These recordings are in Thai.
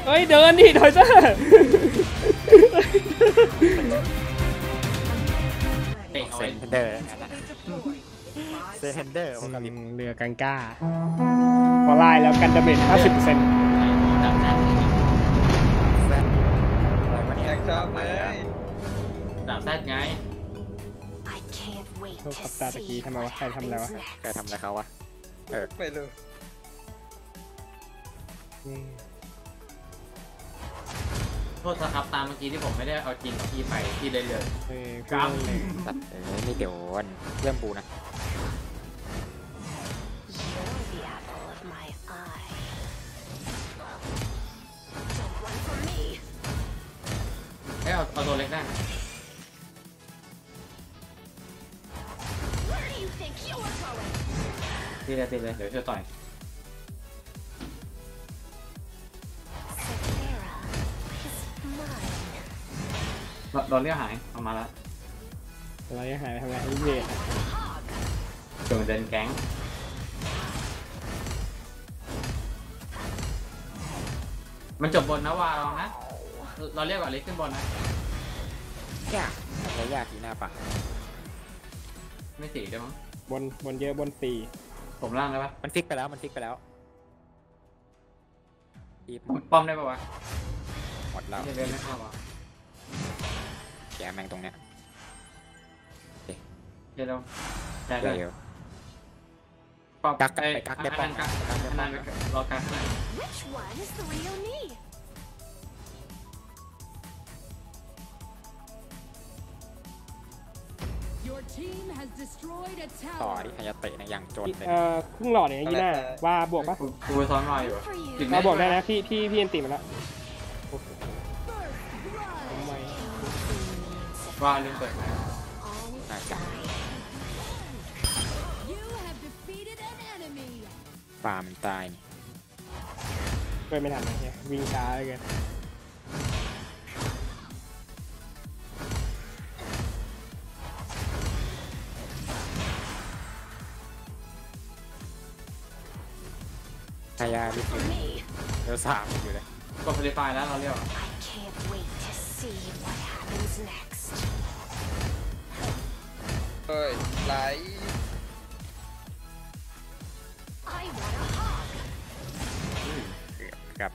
เฮ้ยเดินดิถอยซะเซนเดอร์เซนเดอร์เรือกังก้าพอไล่แล้วกันดาเมจ 50% ชอบเลยดาบแซดไงโทษครับตาตะกี้ทำไมวะใครทำอะไรวะใครทำอะไรเขาวะไม่รู้โทษครับตามเมื่อกี้ที่ผมไม่ได้เอาจริงที่ไปที่เลยกำตัดไม่เดี๋ยวเริ่มปูนะเอาตัวเล็กได้ตีเลยเดี๋ยวช่วยต่อยโดนเลี้ยวหายออกมาแล้วเราจะหายไปทำไงให้เวทโดนเดินแก๊งมันจบบนนะวาลองนะเราเรียกก่อนเล็กขึ้นบนนะยากอะไรยากทีหน้าปะไม่สีได้มั้งบนเยอะบนตีผมล่างได้ปะมันฟิกไปแล้วป้อมได้ปะวะหมดแล้วเดินไม่เข้าวะแกแม่งตรงเนี้ยเดี๋ยวได้กักได้ป้อมรอกักต่อที่ฮายาเตะนะอย่างจนเลยครึ่งหลอดเนี่ยยีน่าว่าบวกปะกูไปซ้อนรอยอยู่เราบอกได้นะพี่เอ็นตีมาแล้วว่าลืมเปิดไหมป่ามันตายเปิดไม่ทันนะเนี่ยวิ่งช้าเลยกันพยาดิเดี๋ยว3อยู่เลยกดฟรีไฟแล้วเราเรียกเฮ้ยไหลเกือบ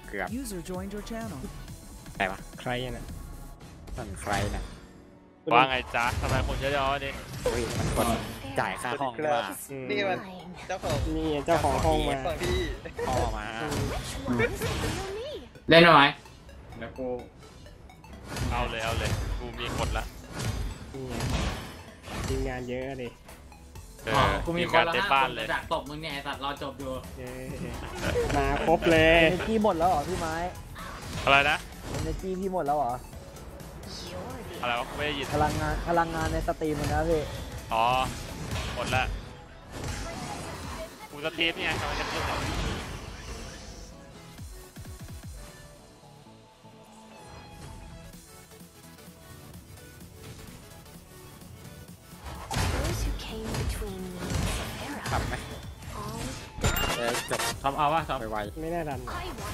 ใครวะใครน่ะนั่นใครนะว่าไงจ๊ะทำไมคนเยอะๆนี่มันคนจ่ายค่าห้องว่านี่มันเจ้าของห้องมาพี่พ่อมาเล่นหน่อยแล้วกูเอาเลยกูมีคนละทีมงานเยอะเลยกูมีคนละ5 คนเลยดักตบมึงเนี่ยไอ้สัตว์รอจบอยู่มาครบเลยพี่หมดแล้วเหรอพี่ไม้อะไรนะในจีพี่หมดแล้วเหรออะไรวะไม่ได้ยินพลังงานในสตรีมมันนะพี่อ๋อหมดละกูสตรีมเนี่ยกำลังจะขึ้นทำไหมจบทำเอาวะทำไวไม่แน่ดัน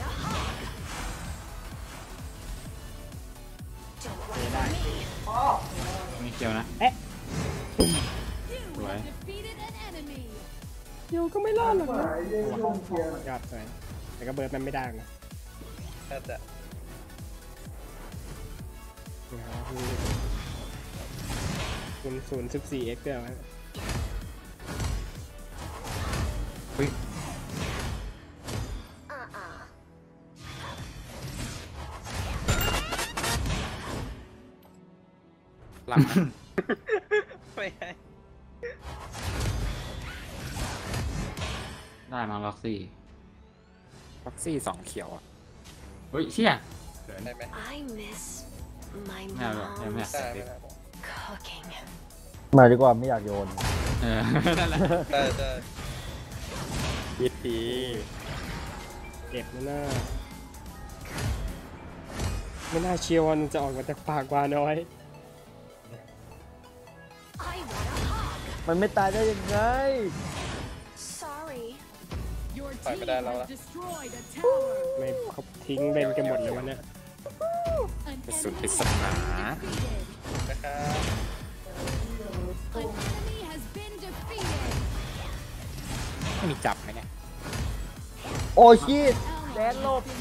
ได้มีเกียวนะสวยโยก็ไม่รอดหรอกนะยอดสวยแต่ก็เบิร์ดมันไม่ได้นะคุณ0.14x เดียวฮะหลังไม่ให้ได้มาล็อกซี่2เขียวอ่ะเฮ้ยเชี่ยได้ไหมไม่เอาหรอกยังไม่อยากมาดีกว่าไม่อยากโยนนั่นแหละได้ยิดดีเก็บนะไม่น่าเชียวจะออกมาจากปากวาน้อยมันไม่ตายได้ยังไงปล่อยไม่ได้แล้วล่ะไม่เขาทิ้งเล่นกันหมดเลยวันเนี้ยเป็นสุดปริศนานะครับไม่มีจับไหมเนี่ยโอ้ชีตแดนโลบ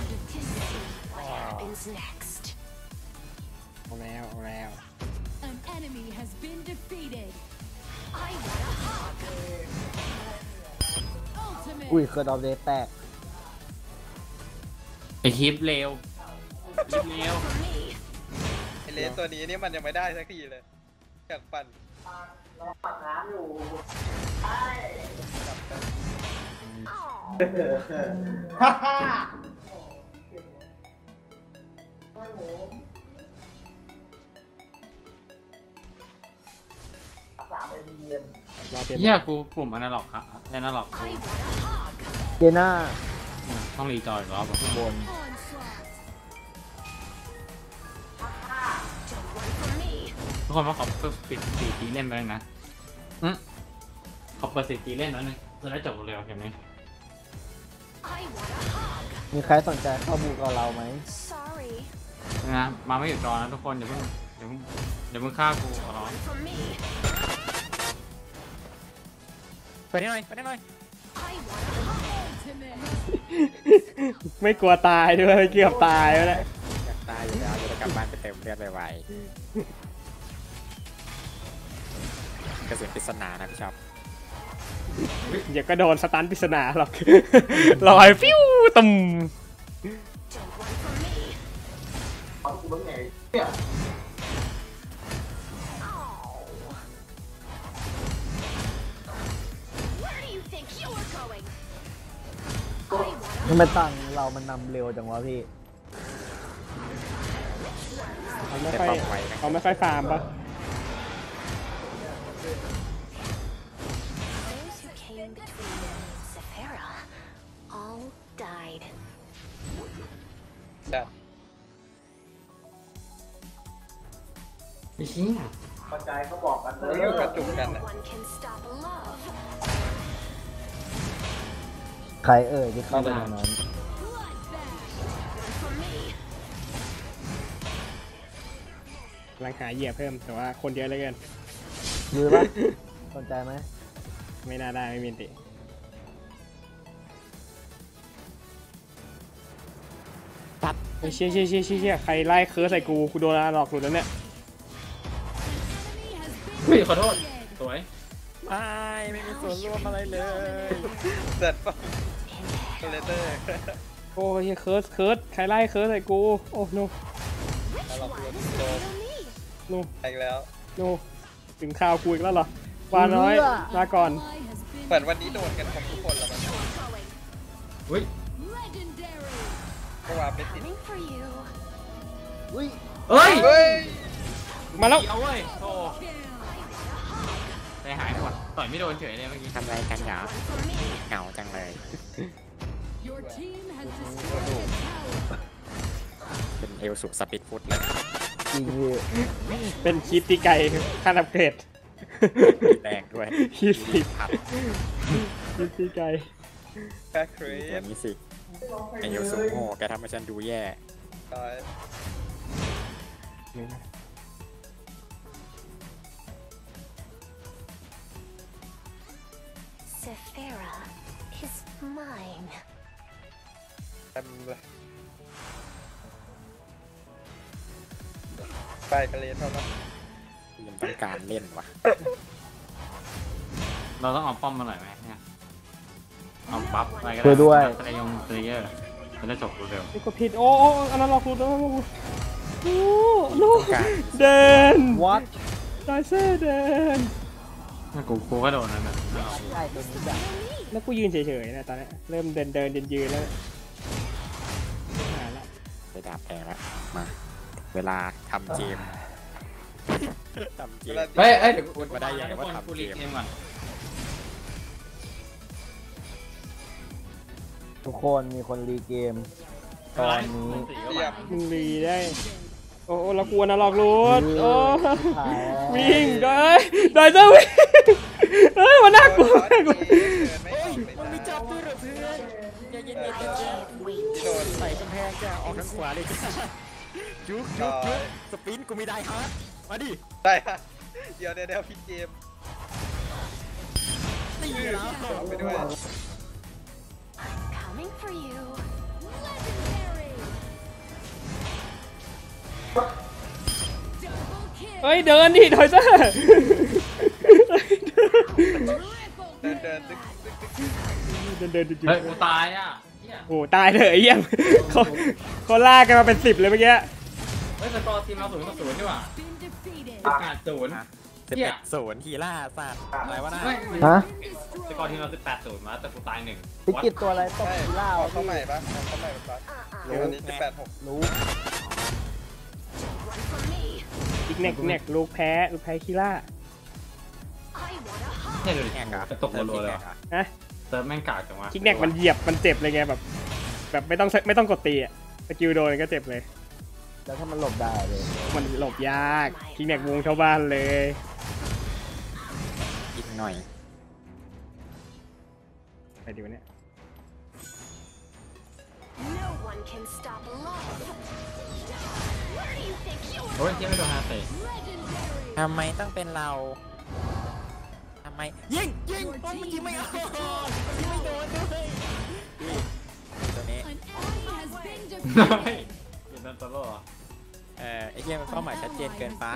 เอาแล้วเอาแล้ว An enemy has been defeated. อุ้ย Ultimate. เคอร์ดอฟเดย์แตกไอคลิปเร็วคลิปเร็วไอเลนตัวนี้นี่มันยังไม่ได้สักทีเลยอยากปั่นรอเปลี่ยนเฮียกูปุ่มอนาล็อกครับอนาล็อกกูเจน่าต้องรีจอยอีกรอบอ่ะบนทุกคนว่าขอปิดสีทีเล่นไปเลยนะขอเปิดสีทีเล่นแล้วนึงจะได้จบเร็วๆเกมนี้มีใครสนใจเข้าบูกับเราไหมนะมาไม่หยุดรอนะทุกคนอย่าเพิ่งฆ่ากูขอร้องไปได้หน่อยไปได้หน่อย Ultimate. ไม่กลัวตายด้วยเกือบตายแล้วแหละอยากตายอยู่แล้วจะกลับบ้านไปเติมเลือดไวๆกระสุนปริศนานะพี่ชอบเดี๋ยวก็โดนสตันปริศนาหรอก ลอยฟิวตุ่มทำไมตั้งเรามันนำเร็วจังวะพี่เขาไม่ค่อยฟาร์มปะ Those who came between me and Sephira all died. จัดพี่ชี้อ่ะอยู่กระจุกกัน No นะ one can stop love. ใครเอ่ยที่เข้าไปในนั้น For me, กำลังหาเหยื่อเพิ่มแต่ว่าคนเยอะเหลือเกินมือปะสนใจไหมไม่น่าได้ไม่มีอันติตัดเชี่ยใครไล่เคิร์สใส่กูโดนหลอกหลุดแล้วเนี่ยเฮ้ยขอโทษสวยไม่มีส่วนร่วมอะไรเลยเสร็จป่ะเลเตอร์โอ้ยเคิร์สใครไล่เคิร์สใส่กูโอ้โนเราโดนโนอีกแล้วโนถึงข่าวกูอีกแล้วเหรอวาน้อยมาก่อน Ally has been เหมือนวันนี้โดนกันครบทุกคนแล้วมันอุ้ย legendary. เมื่อวานไม่ติด coming for you. อุ้ยเฮ้ยเฮ้ยมาแล้วเดี๋ยวเว้ยโธ่ Kill. ใจหายหมดต่อยไม่โดนเฉยเลยเมื่อกี้ทำอะไรกันเหรอเหงาจังเลย Your team has destroyed a tower. เป็นเอลสุสปิดฟุตเลยจริงพี่เป็นคิดตีไก่ขั้นอัปเกรดแรงด้วยคิดตีผัดคิดตีไก่แค่ครีตัวมนี้สิไอเอลสุโง่แกทำให้ฉันดูแย่ตาย Sephira is mine. เต็มเลยไปกันเลยเท่านั้นยังต้องการเล่นวะเราต้องเอาป้อมมาหน่อยไหมเนี่ยเอาบัฟอะไรก็ได้ช่วยด้วยสไลยงสไลเยอร์จะได้จบเร็วนี่ก็ผิดโอ้อันนั้นหลอกหลุดโอ้โนเดนวัดไดเซ่เดนๆกูก็โดนนั่นแหละใช่ตัวนี้จ้ะแล้วกูยืนเฉยๆนะตอนนี้เริ่มเดินยืนแล้วหาละไปดาบแทนแล้วมาเวลาทำเกมทำเกมเฮ้ยเดี๋ยวกูมาได้ยังไงว่าทำเกมก่อนทุกคนมีคนรีเกม ตอนนี้เรียบมึงรีได้โอ้แล้วกูนะหลอกหลุดโอ้ถ่ายแล้ววิ่งได้เจ้าวิ่งมันน่ากลัวไม่ออกเลยมันมีจับด้วยเหรอเพื่อนที่โดนใส่กำแพงจ้ะออกทางขวาเลยจ้ะจุ๊กจุ๊กจุ๊กสปินกูมีได้ฮะมาดิได้ฮะเดี๋ยวพี่เกมตีแล้วไปด้วย Coming for you. Legendary. Double kill. เฮ้ยเดินดิถอยซะ Triple เดิน kill. เดินตึ๊กตึ๊กตึ๊กเดินจริงเฮ้ยกูตายอ่ะเหี้ยโอ้ตายเถอะไอ้เหี้ยเขาลากกันมาเป็น10เลยเมื่อกี้เฮ้ยสกอร์ทีมเรา0-0นี่หว่า Been defeated. 8-0 11-0ฮีล่าสัตว์อะไรวะน่ะเฮ้ยฮะสกอร์ทีมเรา18-0มาแต่กูตาย1 พิกิตตัวอะไรตกใช่กีฬาเอาเข้าใหม่ปะเอาเข้าใหม่ปะเดี๋ยวอันนี้จะ86 รู้ One for me. อีกเน็กลูกแพ้คีล่า I want a hug. เนี่ยดูดิแข่งเหรอกระตกรัวๆเลยนะเซิร์ฟแม่งกากจังวะคิกแน็กมันเหยียบมันเจ็บเลยไงแบบไม่ต้องกดตีอะสกิลโดนก็เจ็บเลยแล้วถ้ามันหลบได้เลยมันหลบยากคิกแน็กวงชาวบ้านเลยอีกหน่อยไปดีวะเนี่ย No one can stop love. Where do you think you're โอ้ยที่ไม่โดนฮาเตะ Legendary. ทำไมต้องเป็นเราทำไมยิง Your โอ้ย team มันยิงไม่เอา has ยิงไม่โดนด้วยตัวนี้ An enemy has been เฮ้ย defeated. เห็นนั่นตลอดไอ้เหี้ยมันเป้าหมายชัดเจนเกินไป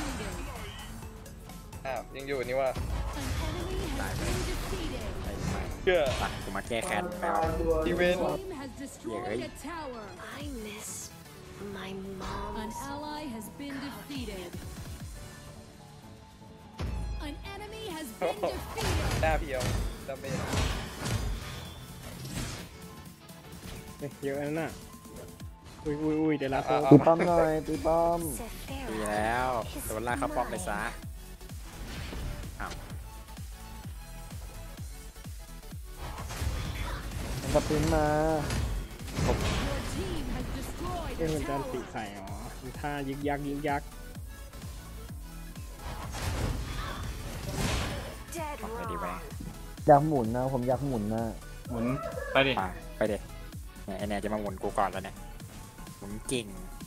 อ้าวยังอยู่นี่ว่า An enemy has been defeated. เชื่อไปกูมาแก้แค้นแมวอีเวนต์ Team has destroyed a tower. I miss my An mom's. ally has been defeated. An enemy has been defeated. หน้าเพียวดาเมจเฮ้ยเยอะนั่นน่ะอุ้ยเดี๋ยวลาโฟตีป้อมหน่อยตีป้อมดีแล้วโดนลากเข้าป้อมไปซะมันสปรินต์มา Your team has destroyed เอ้ย a มันจะ tower. ติใส่อ๋อมีท่ายึกยัก Dead ไปดีไป wrong. อยากหมุนนะผมอยากหมุนนะหมุนไปดิไปเด็เนี่ยไอ้เนี่ยจะมาหมุนกูก่อนแล้วเนี่ยหมุนเก่ง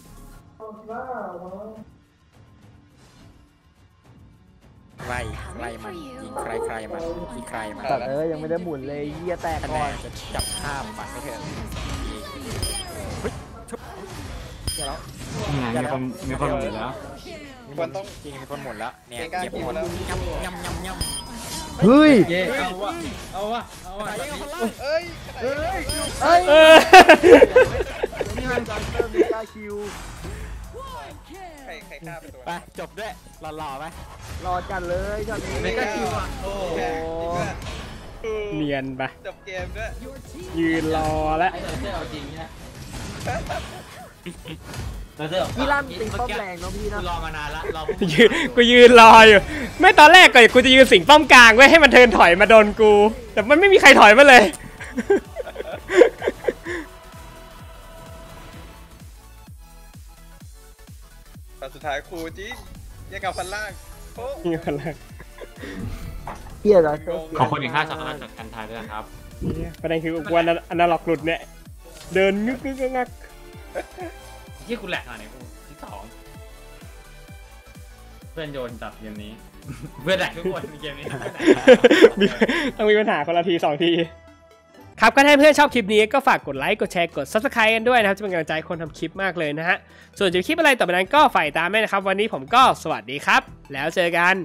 ใครมันยิงใครมันยิงใครมันตัดยังไม่ได้หมุนเลยเหี้ยแตกคะแนก่อนนจะจับข้ามฝันไม่เถอะชุบเดี๋ยวแล้วมีคนหมุนแล้วควรต้องจริงมีคนหมุนแล้วเนี่ยเก่งกล้าเก็บคิหวมดแล้วย่ำเฮ้ยเย้เอาวะแบบนี้เอ้ยขนาดนี้เอ้ยเออนี่มันจันเตอร์มีกาคิว One ใคร kill. ใครฆ่าไปตัวไปจบด้วยหล่อๆไปรอจัดเลยช็อตนี้ไม่กล้าคิวอ่ะโอ้แค่จริงด้วยเนียนปะจบเกมด้วย Your team ยืนรอแล้วไอ้เซอร์เอาจริงเนี่ยเซอร์พี่ลั่นตีป้อมแรงเนาะพี่กูนะรอมานานละรอกูยืนรออยู่ ไม่ตอนแรกกูจะยืนสิงป้อมกลางไว้ให้มันเทิร์นถอยมาโดนกู แต่มันไม่มีใครถอยมาเลยแต่สุดท้ายครูจริงยังกับพันล่างโอ้นี่มันอะไรเหี้ยจันเตอร์ขอบคุณอีก5ช็อตแล้วจากกันไทยด้วยนะครับเนี่ยประเด็นคือกูอนาล็อกหลุดเนี่ย เดินงึกงักที่กูแหลกอ่ะเนี่ยกูที่2เพื่อนโยนจับเกมนี้ เพื่อนแหลกทุกคนในเกมนี้ต้องมีปัญหาคนละที2 ที ครับก็ถ้าเพื่อนชอบคลิปนี้ก็ฝากกดไลค์กดแชร์กด Subscribe กันด้วยนะครับจะเป็นกำลังใจคนทำคลิปมากเลยนะฮะส่วนจะคลิปอะไรต่อไปนั้นก็ฝ่ายตามด้วยนะครับวันนี้ผมก็สวัสดีครับแล้วเจอกัน